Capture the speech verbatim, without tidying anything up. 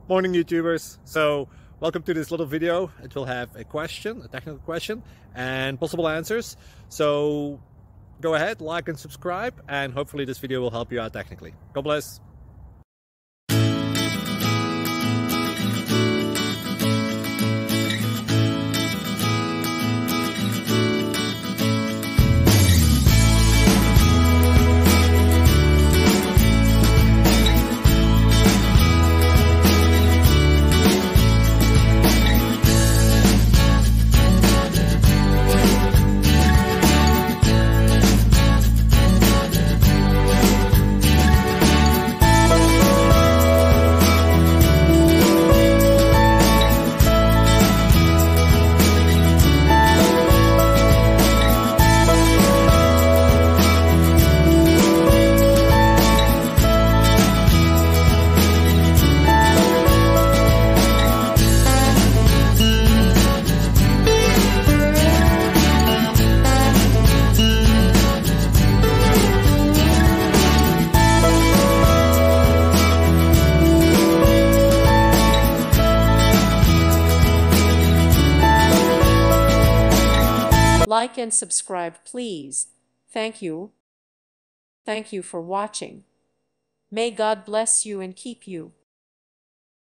Morning YouTubers. So welcome to this little video. It will have a question, a technical question, and possible answers. So go ahead, like and subscribe, and hopefully this video will help you out technically. God bless. Like and subscribe, please. Thank you. Thank you for watching. May God bless you and keep you.